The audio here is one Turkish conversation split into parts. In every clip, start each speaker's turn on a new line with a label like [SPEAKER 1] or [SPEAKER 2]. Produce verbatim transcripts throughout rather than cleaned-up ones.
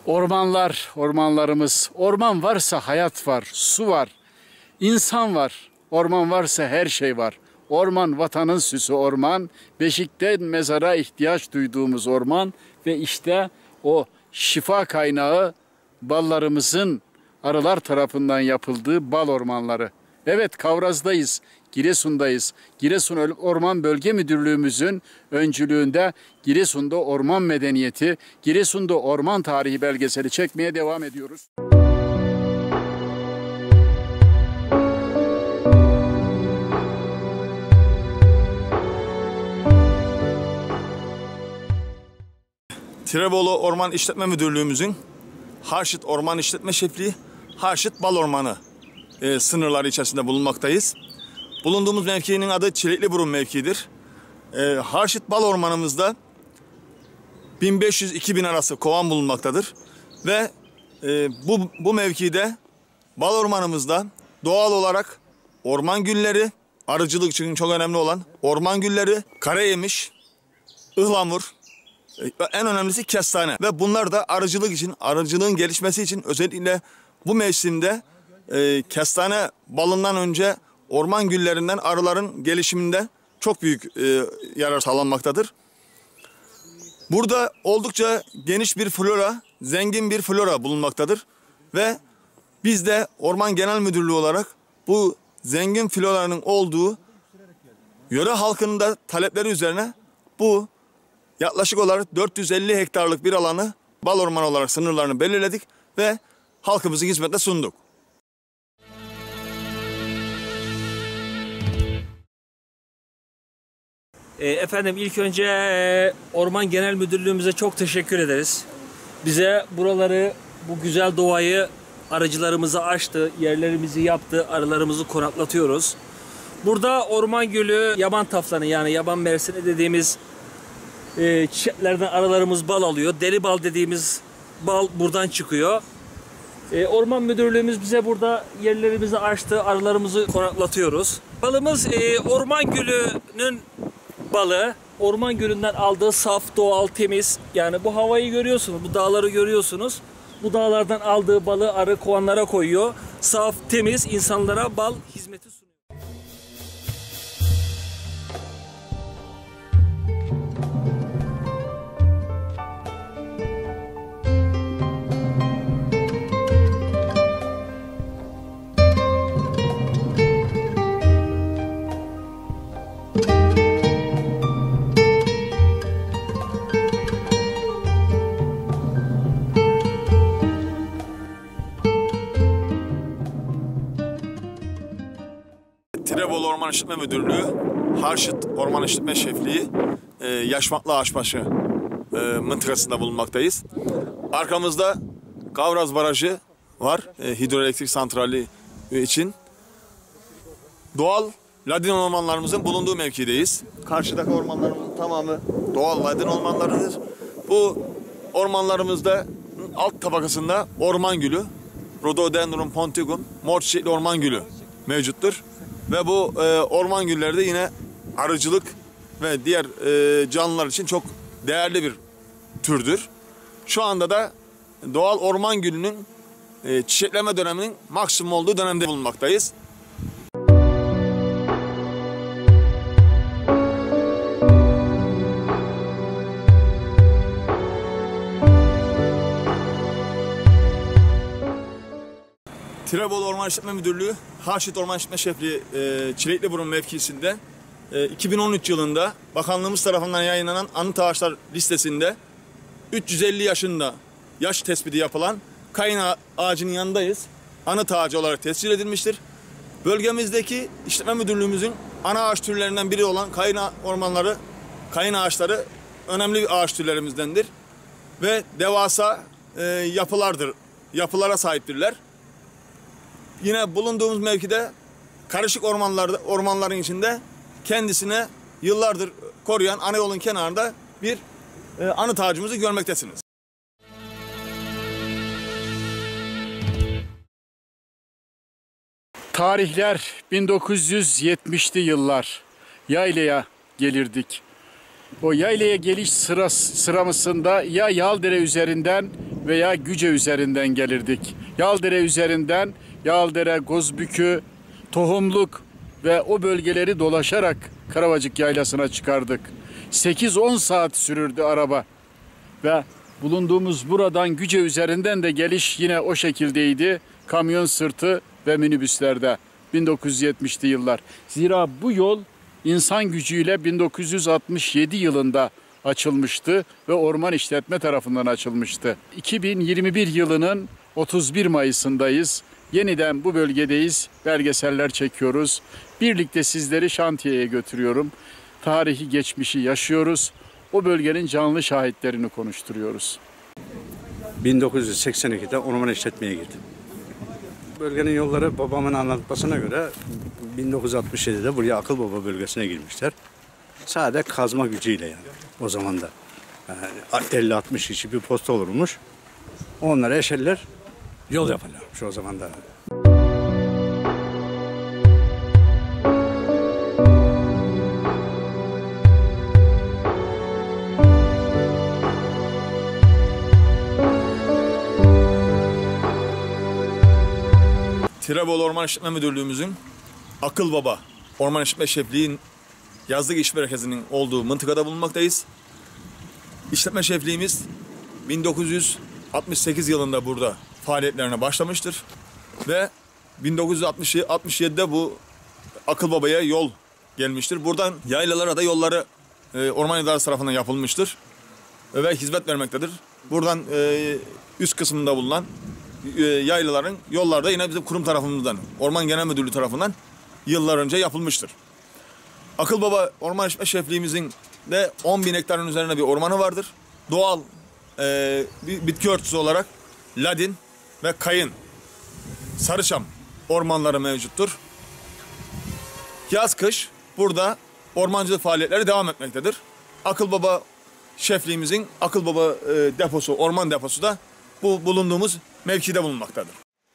[SPEAKER 1] Ormanlar, ormanlarımız. Orman varsa hayat var, su var, insan var. Orman varsa her şey var. Orman vatanın süsü orman. Beşikten mezara ihtiyaç duyduğumuz orman. Ve işte o şifa kaynağı ballarımızın arılar tarafından yapıldığı bal ormanları. Evet, Kavraz'dayız, Giresun'dayız. Giresun Orman Bölge Müdürlüğümüzün öncülüğünde Giresun'da orman medeniyeti, Giresun'da orman tarihi belgeseli çekmeye devam ediyoruz.
[SPEAKER 2] Tirebolu Orman İşletme Müdürlüğümüzün Harşit Orman İşletme Şefliği, Harşit Bal Ormanı e, sınırları içerisinde bulunmaktayız. Bulunduğumuz mevkinin adı Çilekliburun mevkiidir. E, Harşit Bal Ormanımızda bin beş yüz iki bin arası kovan bulunmaktadır. Ve e, bu, bu mevkide bal ormanımızda doğal olarak orman gülleri, arıcılık için çok önemli olan orman gülleri, karayemiş, ıhlamur, en önemlisi kestane ve bunlar da arıcılık için, arıcılığın gelişmesi için özellikle bu mevsimde e, kestane balından önce orman güllerinden arıların gelişiminde çok büyük e, yarar sağlanmaktadır. Burada oldukça geniş bir flora, zengin bir flora bulunmaktadır ve biz de Orman Genel Müdürlüğü olarak bu zengin floranın olduğu yöre halkının da talepleri üzerine bu yaklaşık olarak dört yüz elli hektarlık bir alanı bal ormanı olarak sınırlarını belirledik ve halkımızın hizmetine sunduk.
[SPEAKER 3] Efendim ilk önce Orman Genel Müdürlüğümüze çok teşekkür ederiz. Bize buraları, bu güzel doğayı arıcılarımıza açtı, yerlerimizi yaptı, arılarımızı konaklatıyoruz. Burada orman gülü, yaban taflanı yani yaban mersini dediğimiz e, çiçeklerden arılarımız bal alıyor. Deli bal dediğimiz bal buradan çıkıyor. E, Orman Müdürlüğümüz bize burada yerlerimizi açtı, arılarımızı konaklatıyoruz. Balımız e, orman gülünün balı, orman gölünden aldığı saf, doğal, temiz. Yani bu havayı görüyorsunuz, bu dağları görüyorsunuz. Bu dağlardan aldığı balı arı kovanlara koyuyor. Saf, temiz, insanlara bal hizmeti sunuyor.
[SPEAKER 2] Tirebolu Orman İşletme Müdürlüğü, Harşit Orman İşletme Şefliği, e, Yaşmaklı Ağaçbaşı e, mıntıkasında bulunmaktayız. Arkamızda Kavraz Barajı var, e, hidroelektrik santrali için. Doğal ladin ormanlarımızın bulunduğu mevkideyiz. Karşıdaki ormanlarımızın tamamı doğal ladin ormanlarıdır. Bu ormanlarımızda alt tabakasında orman gülü, Rhododendron ponticum, mor çiçekli orman gülü mevcuttur. Ve bu e, orman gülleri de yine arıcılık ve diğer e, canlılar için çok değerli bir türdür. Şu anda da doğal orman gülünün e, çiçekleme döneminin maksimum olduğu dönemde bulunmaktayız. Tirebolu Orman İşletme Müdürlüğü, Harşit Orman İşletme Şefliği e, Çilekliburun mevkisinde e, iki bin on üç yılında bakanlığımız tarafından yayınlanan anıt ağaçlar listesinde üç yüz elli yaşında yaş tespiti yapılan kayın ağacının yanındayız. Anıt ağacı olarak tescil edilmiştir. Bölgemizdeki işletme müdürlüğümüzün ana ağaç türlerinden biri olan kayın ormanları, kayın ağaçları önemli bir ağaç türlerimizdendir. Ve devasa e, yapılardır, yapılara sahiptirler. Yine bulunduğumuz mevkide karışık ormanlarda, ormanların içinde kendisine yıllardır koruyan ana yolun kenarında bir e, anıt ağacımızı görmektesiniz.
[SPEAKER 1] Tarihler bin dokuz yüz yetmişli yıllar. Yaylaya gelirdik. O yaylaya geliş sırası, sıramızında ya Yaldere üzerinden veya Güce üzerinden gelirdik. Yaldere üzerinden Yaldere, Gozbükü, Tohumluk ve o bölgeleri dolaşarak Karavacık Yaylası'na çıkardık. sekiz on saat sürürdü araba ve bulunduğumuz buradan Güce üzerinden de geliş yine o şekildeydi. Kamyon sırtı ve minibüslerde bin dokuz yüz yetmişli yıllar. Zira bu yol insan gücüyle bin dokuz yüz altmış yedi yılında açılmıştı ve Orman İşletme tarafından açılmıştı. iki bin yirmi bir yılının otuz bir Mayıs'ındayız. Yeniden bu bölgedeyiz. Belgeseller çekiyoruz. Birlikte sizleri şantiyeye götürüyorum. Tarihi geçmişi yaşıyoruz. O bölgenin canlı şahitlerini konuşturuyoruz.
[SPEAKER 4] bin dokuz yüz seksen ikide orman işletmeye girdim. Bölgenin yolları babamın anlatmasına göre bin dokuz yüz altmış yedide buraya Akılbaba bölgesine girmişler. Sadece kazma gücüyle yani o zaman da. Yani elli altmış kişi bir posta olurmuş. Onlara eşeller yol yaparlarmış o zaman da.
[SPEAKER 2] Tirebolu Orman İşletme Müdürlüğümüzün Akılbaba Orman İşletme Şefliği'nin yazlık iş merkezinin olduğu mıntıkada bulunmaktayız. İşletme şefliğimiz bin dokuz yüz altmış sekiz yılında burada faaliyetlerine başlamıştır. Ve bin dokuz yüz altmış yedide bu Akılbaba'ya yol gelmiştir. Buradan yaylalara da yolları e, Orman İdaresi tarafından yapılmıştır. Ve hizmet vermektedir. Buradan e, üst kısmında bulunan e, yaylaların yollarda yine bizim kurum tarafımızdan, Orman Genel Müdürlüğü tarafından yıllar önce yapılmıştır. Akılbaba Orman İşletme Şefliğimizin de on bin hektarın üzerine bir ormanı vardır. Doğal e, bir bitki örtüsü olarak ladin ve kayın, sarıçam ormanları mevcuttur. Yaz kış burada ormancılık faaliyetleri devam etmektedir. Akılbaba Şefliğimizin Akılbaba e, deposu, orman deposu da bu bulunduğumuz mevkide bulunmaktadır.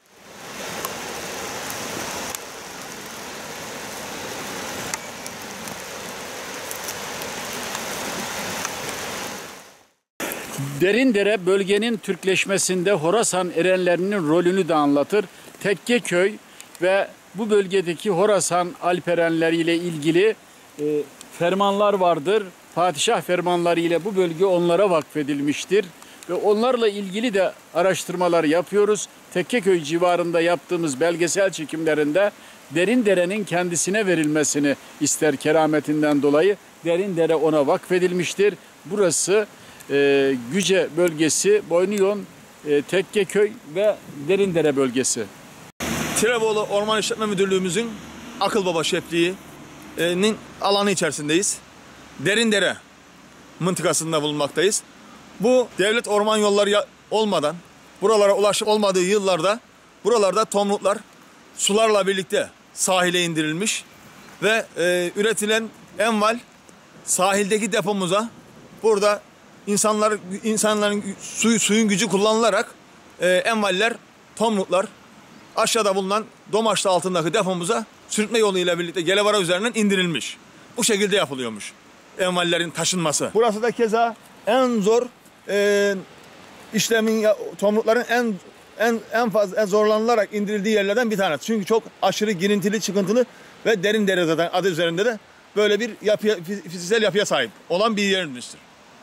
[SPEAKER 1] Derindere bölgenin Türkleşmesinde Horasan erenlerinin rolünü de anlatır. Tekkeköy ve bu bölgedeki Horasan alperenleriyle ilgili e, fermanlar vardır. Padişah fermanları ile bu bölge onlara vakfedilmiştir. Ve onlarla ilgili de araştırmalar yapıyoruz. Tekkeköy civarında yaptığımız belgesel çekimlerinde Derindere'nin kendisine verilmesini ister kerametinden dolayı. Derindere ona vakfedilmiştir. Burası e, Güce bölgesi, Boynuyon, e, Tekkeköy ve Derindere bölgesi.
[SPEAKER 2] Tirebolu Orman İşletme Müdürlüğümüzün Akılbaba Şefliği'nin alanı içerisindeyiz. Derindere mıntıkasında bulunmaktayız. Bu devlet orman yolları olmadan, buralara ulaşım olmadığı yıllarda buralarda tomruklar sularla birlikte sahile indirilmiş ve e, üretilen enval sahildeki depomuza burada insanlar insanların suyu, suyun gücü kullanılarak e, envaller, tomruklar aşağıda bulunan Domaçlı altındaki depomuza sürtme yoluyla birlikte Gelevara üzerinden indirilmiş. Bu şekilde yapılıyormuş envallerin taşınması. Burası da keza en zor e, işlemin, tomrukların en en en fazla en zorlanılarak indirildiği yerlerden bir tanesi. Çünkü çok aşırı girintili, çıkıntılı ve derin dere zaten adı üzerinde de böyle bir yapıya, fiziksel yapıya sahip olan bir yerimizdir.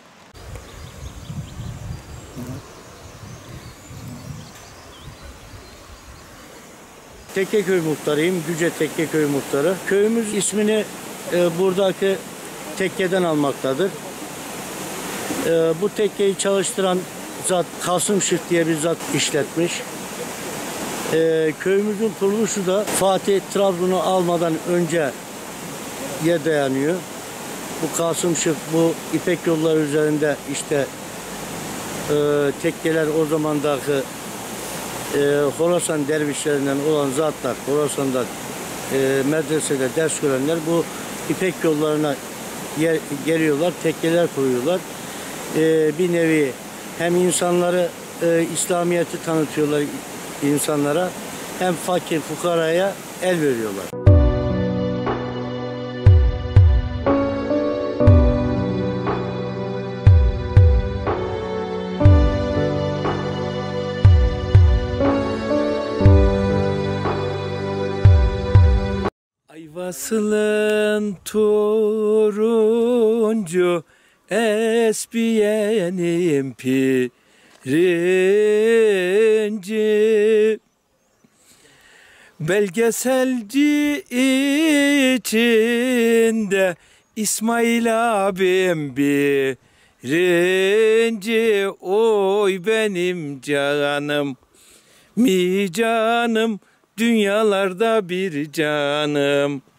[SPEAKER 5] Tekkeköy muhtarıyım, Güce Tekkeköy muhtarı. Köyümüz ismini e, buradaki tekkeden almaktadır. E, bu tekkeyi çalıştıran zat Kasım Şık diye bir zat işletmiş. E, köyümüzün kuruluşu da Fatih Trabzon'u almadan önceye dayanıyor. Bu Kasım Şık, bu İpek yolları üzerinde işte e, tekkeler o zamandaki e, Horasan dervişlerinden olan zatlar, Horasan'da e, medresede ders görenler bu İpek yollarına yer, geliyorlar, tekkeler kuruyorlar. E, bir nevi hem insanları e, İslamiyet'i tanıtıyorlar insanlara, hem fakir fukaraya el veriyorlar.
[SPEAKER 6] Nasılın turuncu esbiyenim pirinci, belgeselci içinde İsmail abim birinci. Oy benim canım, mi canım, dünyalarda bir canım.